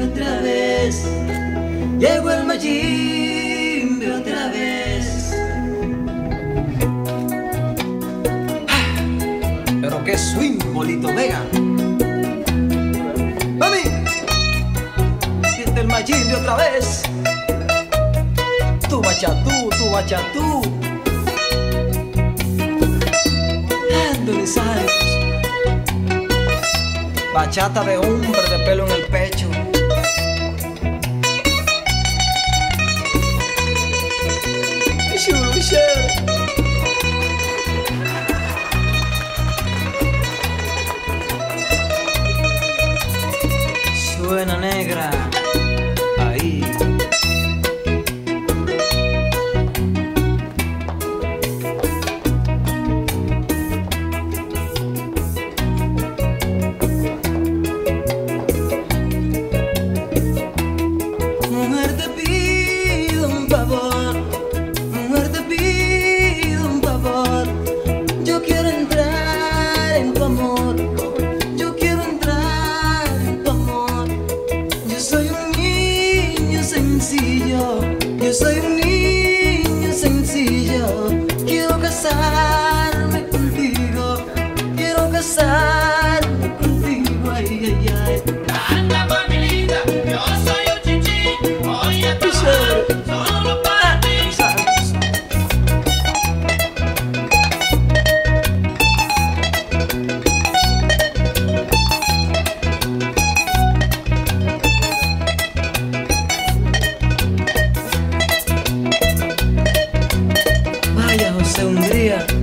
otra vez. Llegó el Mayimbe otra vez. Pero qué swing, Bolito Vega. ¡Mami! Siente el Mayimbe otra vez. Tu bachatú, tu bachatú. Dándole saltos. Bachata de hombre de pelo en el pecho. Suena negra. Ahí. Mujer, te pido un favor. Mujer, te pido un favor. Yo quiero entrar en tu amor. Yo quiero entrar en tu amor. Yo soy un niño sencillo. Yo soy un niño sencillo. Quiero casarme contigo. Quiero casarme contigo. Ay, ay, ay. Anda por mi linda, yo soy un chichín. Oye, solo para ti. Vaya José Hungría.